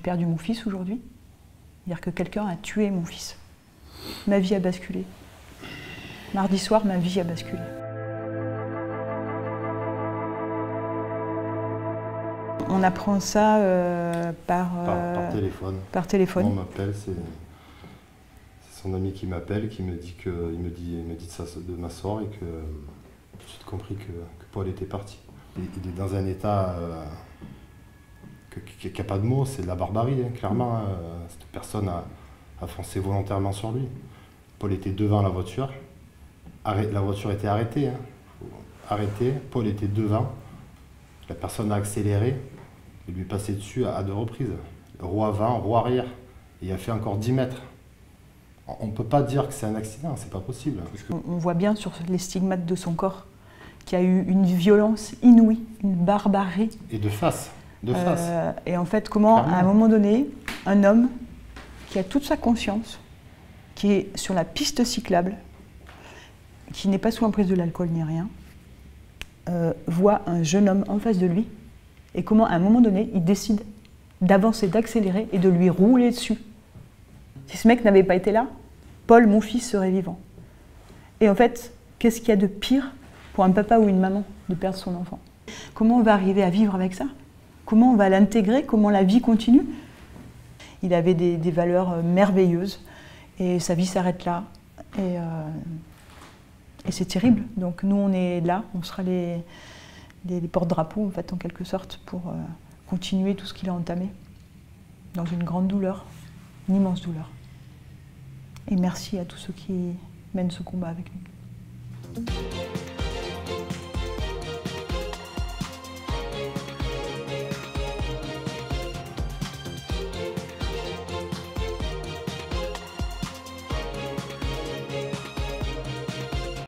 perdu mon fils aujourd'hui. C'est-à-dire que quelqu'un a tué mon fils. Ma vie a basculé. Mardi soir, ma vie a basculé. On apprend ça par téléphone. Par téléphone. On m'appelle, c'est son ami qui m'appelle, qui me dit de m'asseoir et que j'ai tout de suite compris que Paul était parti. Il est dans un état qui n'a pas de mots, c'est de la barbarie, hein, clairement. Cette personne a foncé volontairement sur lui. Paul était devant la voiture. La voiture était arrêtée. Arrêtée. Paul était devant. La personne a accéléré. Il lui est passé dessus à 2 reprises. Roue avant, roue arrière. Et il a fait encore 10 mètres. On ne peut pas dire que c'est un accident, c'est pas possible. On voit bien sur les stigmates de son corps qu'il y a eu une violence inouïe, une barbarie. Et de face. De face. Et en fait, comment, clairement, à un moment donné, un homme qui a toute sa conscience, qui est sur la piste cyclable, qui n'est pas sous l'emprise de l'alcool ni rien, voit un jeune homme en face de lui, et comment, à un moment donné, il décide d'avancer, d'accélérer et de lui rouler dessus. Si ce mec n'avait pas été là, Paul, mon fils, serait vivant. Et en fait, qu'est-ce qu'il y a de pire pour un papa ou une maman de perdre son enfant? Comment on va arriver à vivre avec ça? Comment on va l'intégrer? Comment la vie continue? Il avait des valeurs merveilleuses et sa vie s'arrête là. Et c'est terrible. Donc nous, on est là, on sera les porte-drapeaux, en fait, en quelque sorte, pour continuer tout ce qu'il a entamé. Dans une grande douleur, une immense douleur. Et merci à tous ceux qui mènent ce combat avec nous.